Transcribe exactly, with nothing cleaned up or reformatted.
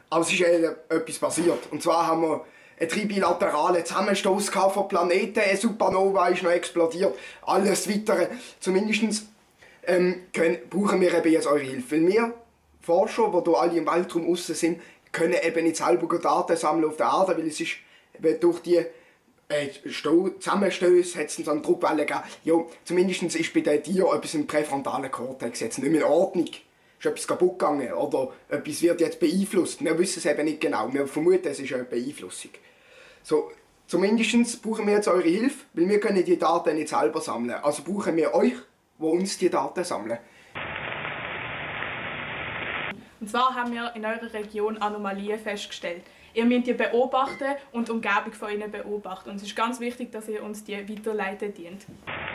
Aber es ist äh, etwas passiert. Und zwar haben wir einen tribilateralen Zusammenstoß von Planeten, eine Supernova ist noch explodiert, alles weitere. Zumindest ähm, können, brauchen wir eben jetzt eure Hilfe. Weil wir Forscher, die hier alle im Weltraum aussen sind, können eben nicht selber Daten sammeln auf der Erde, weil es ist eben durch die äh, Zusammenstöße hat es so eine Druckwelle gegeben. Ja, zumindest ist bei den Tieren etwas im präfrontalen Kortex jetzt nicht mehr in Ordnung. Ist etwas kaputt gegangen oder etwas wird jetzt beeinflusst. Wir wissen es eben nicht genau. Wir vermuten, es ist eine Beeinflussung. So, zumindest brauchen wir jetzt eure Hilfe, weil wir können die Daten nicht selber sammeln. Also brauchen wir euch, die uns die Daten sammeln. Und zwar haben wir in eurer Region Anomalien festgestellt. Ihr müsst die beobachten und die Umgebung von ihnen beobachten. Und es ist ganz wichtig, dass ihr uns die weiterleiten dient.